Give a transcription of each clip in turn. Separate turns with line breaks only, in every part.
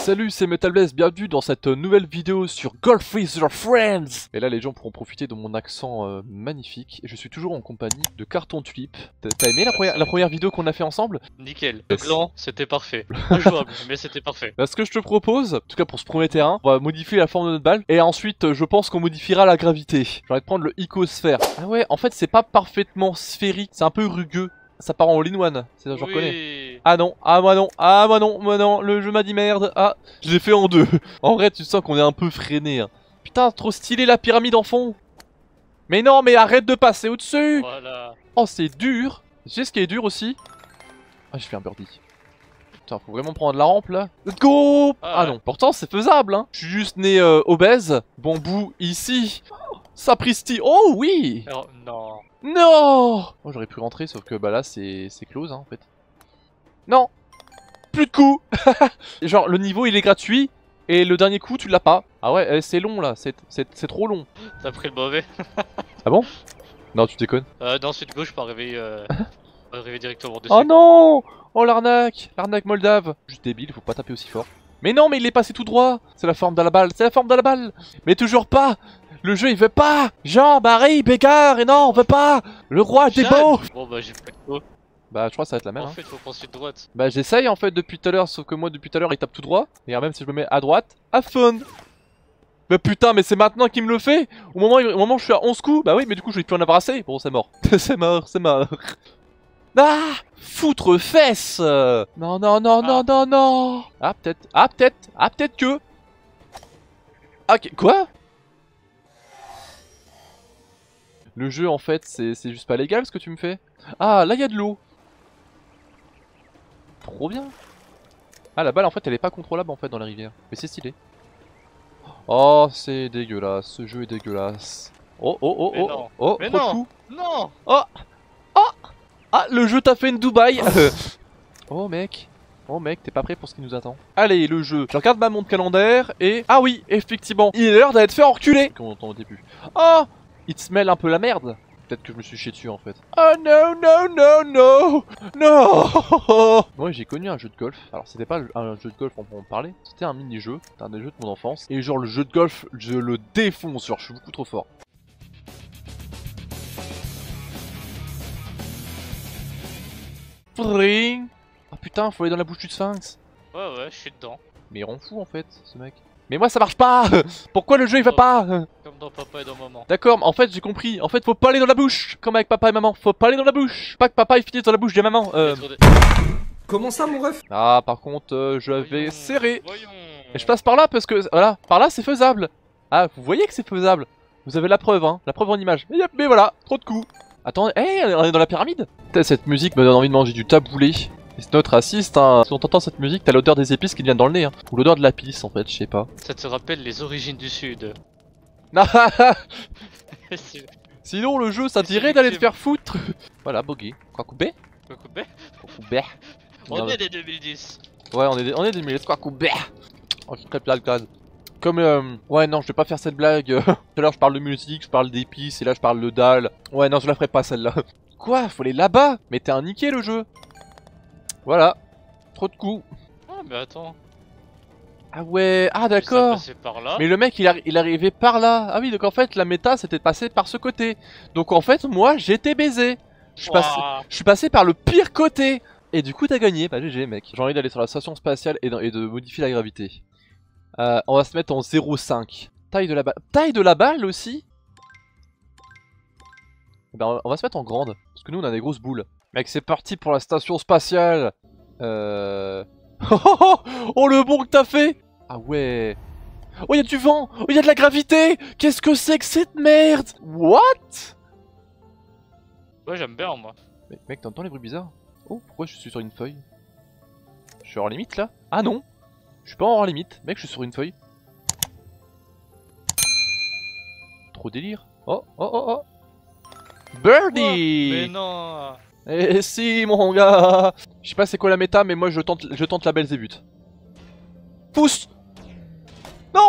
Salut, c'est MetalBlaze, bienvenue dans cette nouvelle vidéo sur Golf with your friends. Et là les gens pourront profiter de mon accent magnifique. Et je suis toujours en compagnie de Carton Tulip. T'as aimé la première vidéo qu'on a fait ensemble?
Nickel, le gland c'était parfait. Injouable, mais c'était parfait.
Bah, ce que je te propose, en tout cas pour ce premier terrain, on va modifier la forme de notre balle. Et ensuite je pense qu'on modifiera la gravité. J'ai envie de prendre le icosphère. Ah ouais, en fait c'est pas parfaitement sphérique, c'est un peu rugueux. Ça part en all-in-one, c'est ça, je reconnais. Ah non, ah moi non, ah moi non, le jeu m'a dit merde. Ah, je l'ai fait en deux. En vrai, tu sens qu'on est un peu freiné. Hein. Putain, trop stylé la pyramide en fond. Mais non, mais arrête de passer au-dessus.
Voilà.
Oh, c'est dur. Tu sais ce qui est dur aussi? Ah, j'ai fait un birdie. Putain, faut vraiment prendre la rampe là. Let's go. Ah non, pourtant c'est faisable. Hein. Je suis juste né obèse. Bambou ici. Sapristi. Oh oui.
Oh, non.
Non. Oh, j'aurais pu rentrer sauf que bah là c'est close hein, en fait. Non. Plus de coups. Genre le niveau il est gratuit et le dernier coup tu l'as pas. Ah ouais c'est long là, c'est trop long.
T'as pris le mauvais.
Ah bon? Non tu déconnes.
Dans sud gauche pas arriver directement dessus.
Oh non. Oh l'arnaque moldave. Juste débile, faut pas taper aussi fort. Mais non mais il est passé tout droit. C'est la forme de la balle, c'est la forme de la balle. Mais toujours pas. Le jeu il veut pas. Jean, Barry, Bécard, et non on veut pas. Le roi des beaux.
Bon bah j'ai pas de coup.
Bah je crois que ça va être la même.
En
hein.
fait faut qu'on suive droite.
Bah j'essaye en fait depuis tout à l'heure, sauf que moi depuis tout à l'heure il tape tout droit. Et même si je me mets à droite, à fun. Mais putain mais c'est maintenant qu'il me le fait. Au moment où je suis à 11 coups, bah oui mais du coup je vais plus en avoir assez. Bon c'est mort. c'est mort. Ah, foutre fesses. Non. Ah peut-être que. Ok, quoi? Le jeu en fait c'est juste pas légal ce que tu me fais. Ah là il y a de l'eau. Trop bien. Ah la balle en fait elle est pas contrôlable en fait dans la rivière. Mais c'est stylé. Oh c'est dégueulasse, ce jeu est dégueulasse. Oh trop de coups.
Non.
Oh. Ah le jeu t'a fait une Dubaï. Oh mec, t'es pas prêt pour ce qui nous attend. Allez le jeu, je regarde ma montre calendaire et... Ah oui effectivement, il est l'heure d'être fait enculer. Qu'on entend au début. Oh, il te smell un peu la merde. Peut-être que je me suis chié dessus en fait. Oh non. Moi j'ai connu un jeu de golf. Alors c'était pas un jeu de golf on parlait. C'était un mini-jeu. C'était un des jeux de mon enfance. Et genre le jeu de golf je le défonce. Genre je suis beaucoup trop fort. Pring. Ah putain faut aller dans la bouche du sphinx.
Ouais je suis dedans.
Mais il rend fou en fait ce mec. Mais moi ça marche pas. Pourquoi le jeu il va pas?
Comme dans Papa et dans Maman.
D'accord, en fait j'ai compris. En fait faut pas aller dans la bouche. Comme avec papa et maman. Faut pas aller dans la bouche. Pas que papa il finisse dans la bouche de maman.
Comment ça mon ref?
Ah par contre je vais serrer.
Voyons.
Et je passe par là parce que voilà, par là c'est faisable. Ah vous voyez que c'est faisable. Vous avez la preuve hein, la preuve en image. Mais voilà, trop de coups. Attendez, on est dans la pyramide. Cette musique me donne envie de manger du taboulé. Et c'est notre raciste hein. Si on t'entend cette musique, t'as l'odeur des épices qui te viennent dans le nez hein. Ou l'odeur de la pisse en fait, je sais pas.
Ça te rappelle les origines du sud.
Sinon le jeu ça dirait d'aller te faire foutre. Voilà, bogué. Quoi couper?
On est des 2010.
Ouais on est des milliers. Quoi couper? Oh je crève la gaz. Comme ouais non je vais pas faire cette blague. Tout à l'heure je parle de musique, je parle d'épices et là je parle de dalle. Ouais non je la ferai pas celle-là. Quoi? Faut aller là-bas? Mais t'es un niqué le jeu. Voilà. Trop de coups.
Ah mais attends.
Ah ouais, ah d'accord. Mais le mec il arrivait par là. Ah oui donc en fait la méta c'était de passer par ce côté. Donc en fait moi j'étais baisé. Je suis passé par le pire côté. Et du coup t'as gagné, bah GG mec. J'ai envie d'aller sur la station spatiale et de modifier la gravité. On va se mettre en 0,5. Taille de la balle aussi. Ben on va se mettre en grande. Parce que nous on a des grosses boules. Mec c'est parti pour la station spatiale. Oh le bon que t'as fait. Ah ouais. Oh y'a du vent. Oh y'a de la gravité. Qu'est-ce que c'est que cette merde? What?
Ouais j'aime bien moi.
Mec t'entends les bruits bizarres? Oh pourquoi je suis sur une feuille? Je suis hors limite là? Ah non. Je suis pas hors limite. Mec je suis sur une feuille. Trop délire. Oh. Birdie.
Oh, mais non.
Eh si mon gars. Je sais pas c'est quoi la méta mais moi je tente la Belzébuth. Pousse. Non.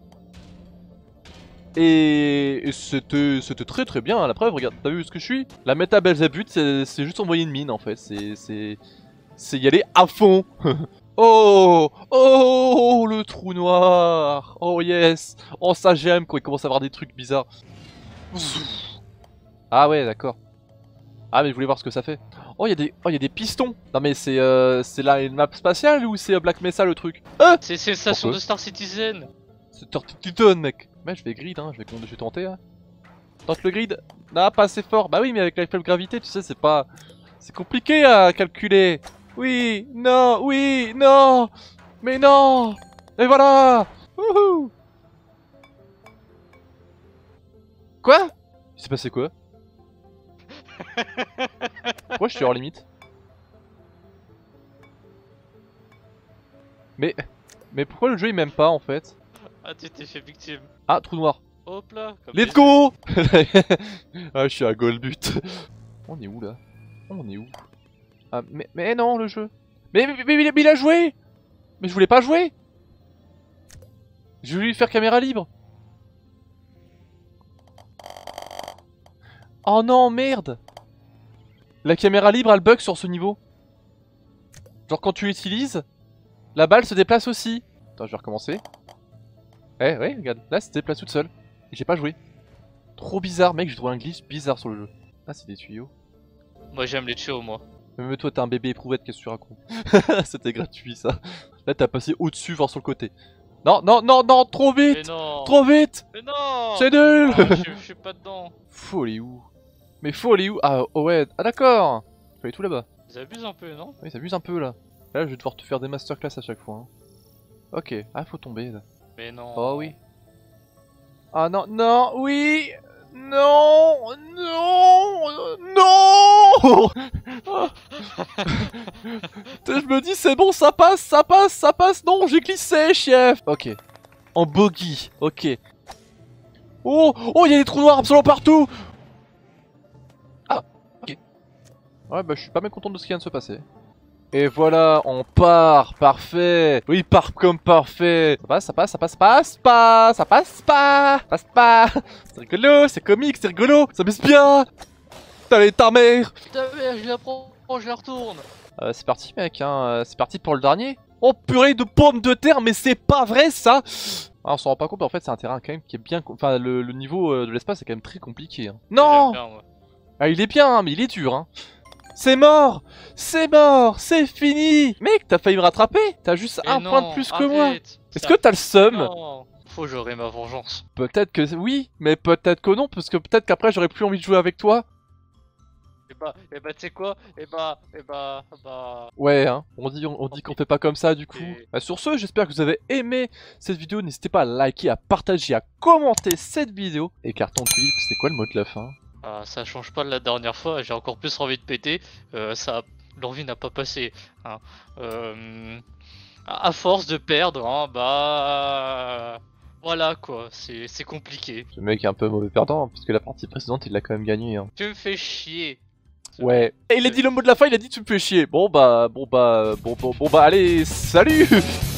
Et c'était très bien, la preuve, regarde, t'as vu ce que je suis? La méta Belzébuth c'est juste envoyer une mine en fait, c'est y aller à fond. Oh, oh, le trou noir. Oh yes. Oh ça j'aime quand il commence à avoir des trucs bizarres. Ah ouais, d'accord. Ah mais je voulais voir ce que ça fait. Oh il y a des pistons. Non mais c'est là une map spatiale ou c'est Black Mesa le truc?
C'est une station
Pourquoi
de Star Citizen.
C'est Titan mec. Mais je vais grid hein, je vais tenter hein. Tente le grid. Non pas assez fort. Bah oui mais avec la faible gravité tu sais c'est pas... C'est compliqué à calculer. Oui, non, oui, non. Mais non. Et voilà. Wouhou. Quoi? Il s'est passé quoi? Pourquoi je suis hors limite? Mais pourquoi le jeu il m'aime pas en fait?
Ah, tu t'es fait victime.
Ah, trou noir.
Hop là. Comme
Let's
des-
go. Ah, je suis à goal but. On est où là? On est où? Ah, mais non, le jeu. Mais il a joué. Mais je voulais pas jouer. Je voulais lui faire caméra libre. Oh non, merde. La caméra libre, elle bug sur ce niveau. Genre quand tu l'utilises, la balle se déplace aussi. Attends, je vais recommencer. Eh, ouais, regarde. Là, elle se déplace toute seule. Et j'ai pas joué. Trop bizarre, mec, j'ai trouvé un glitch bizarre sur le jeu. Ah, c'est des tuyaux.
Moi j'aime les tuyaux, moi.
Mais toi, t'es un bébé éprouvette, qu'est-ce que tu racontes? C'était gratuit, ça. Là, t'as passé au-dessus, voir sur le côté. Non, non, non, non, trop
Mais
vite!
non.
Trop vite!
Mais non.
C'est nul!
Ah, je suis pas dedans.
Faut aller où? Mais faut aller où? Ah, oh ouais, ah d'accord! Faut aller tout là-bas.
Ils abusent un peu, non?
Oui, s'amuse un peu là. Là, je vais devoir te faire des masterclass à chaque fois. Hein. Ok, ah, faut tomber là.
Mais non.
Oh oui. Ah non, non, oui! Non! Non! Non! Je me dis, c'est bon, ça passe, ça passe, ça passe! Non, j'ai glissé, chef! Ok. En bogey, ok. Oh! Oh, il y a des trous noirs absolument partout! Ah, ok. Ouais, bah, je suis pas mécontent de ce qui vient de se passer. Et voilà, on part, parfait. Oui, part comme parfait. Ça passe, ça passe, ça passe, passe pas, ça passe pas, passe pas. C'est rigolo, c'est comique, c'est rigolo, ça baisse bien. Allez, ta mère.
Putain, mais je la prends, je la retourne.
C'est parti, mec, hein. C'est parti pour le dernier. Oh purée de pommes de terre, mais c'est pas vrai ça. Ah, on s'en rend pas compte, mais en fait c'est un terrain quand même qui est bien... Enfin, le niveau de l'espace est quand même très compliqué. Hein. Non.
J'aime bien, moi.
Ah, il est bien, hein, mais il est dur, hein. C'est mort! C'est mort! C'est fini! Mec, t'as failli me rattraper! T'as juste
Mais
un
non,
point de plus que moi!
arrête.
Est-ce que t'as le seum?
Non. Faut que j'aurai ma vengeance.
Peut-être que oui, mais peut-être que non, parce que peut-être qu'après j'aurais plus envie de jouer avec toi.
Et bah tu sais quoi? Bah...
Ouais, hein, on dit qu'on fait pas comme ça du coup.
Et-
Bah, sur ce, j'espère que vous avez aimé cette vidéo. N'hésitez pas à liker, à partager, à commenter cette vidéo. Et carton Philippe, c'est quoi le mot de la fin?
Ah, ça change pas de la dernière fois, j'ai encore plus envie de péter. L'envie n'a pas passé. Hein. À force de perdre, hein, bah... Voilà quoi, c'est compliqué.
Ce mec est un peu mauvais perdant, hein, parce que la partie précédente il l'a quand même gagné. Hein.
Tu me fais chier.
Ouais. Et il a dit le mot de la fin, il a dit tu me fais chier. Bon bah, allez, salut!